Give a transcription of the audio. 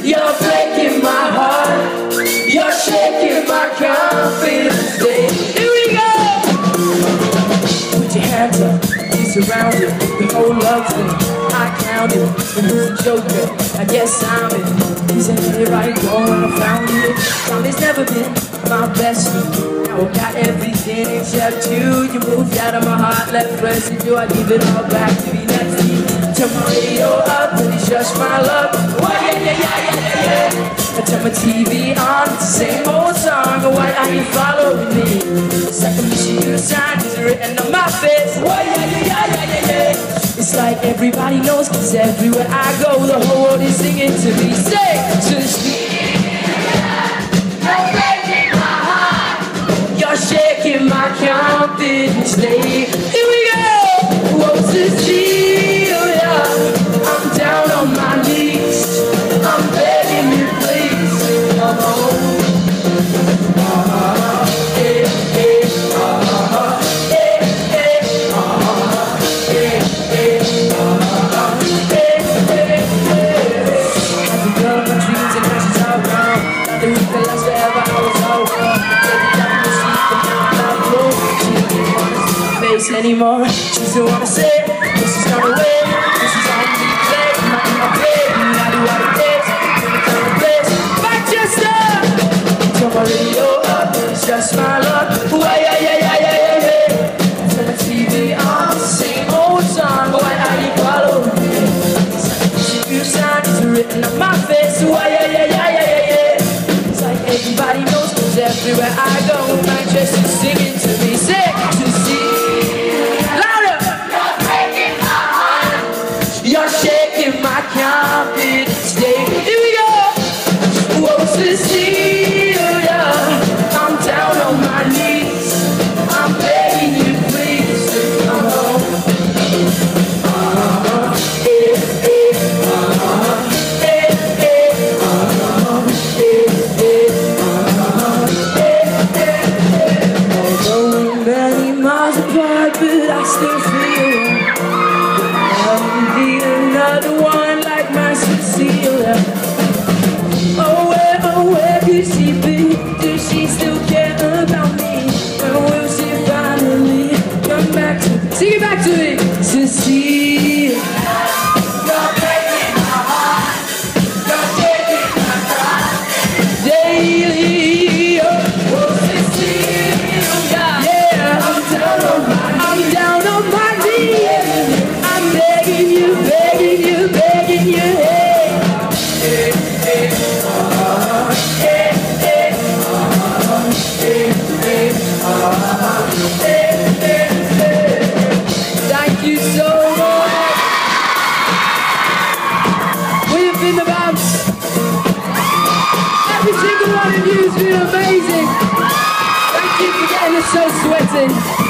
You're breaking my heart. You're shaking my confidence. Here we go. Put your hands up. You surrounded. The whole love thing. I counted. And who's the joker? I guess I'm it. He said, here I go and I found it. Something's never been my best friend. Now I got everything except you. You moved out of my heart, left residue. I give it all back to be next to you. Turn my radio up, and it's just my love. Oh, yeah. I turn my TV on, it's the same old song. Why are you following me? It's like a mission you signed, it's written on my face. Oh, yeah. It's like everybody knows, cause everywhere I go, the whole world is singing to me. Say, you're breaking my heart. You're shaking my confidence, lady. Here we go. Whoa, Cecilia, I'm down on my knees. I'm begging you, please. Come home. Anymore, she still wanna say this is not a way, this is all we play. You might be my baby, I do what it takes. Bring it down the place, Manchester. Turn my radio up, it's just my luck. Yeah. Turn the TV on, it's the same old song. Why are you following me? It's like a shit you signed, it's written on my face. Yeah. It's like everybody knows, cause everywhere I go, Manchester's singing to me. Say, to see. You're shaking my confidence, Dave. Here we go. Whoa, Cecilia, I'm down on my knees. I'm begging you, please, to come home. Although we're many miles apart, but I still feel another one like my Cecilia. Oh, where could she be? Does she still care about me? When will she finally come back to me? Sing it back to me, Cecilia. You're breaking my heart. You're taking my pride. Daily, oh, Cecilia. Yeah, I'm down on my knees. I'm begging you, begging you, hey. Thank you so much. We've been the Bumps. Every single one of you has been amazing. Thank you for getting us so sweating.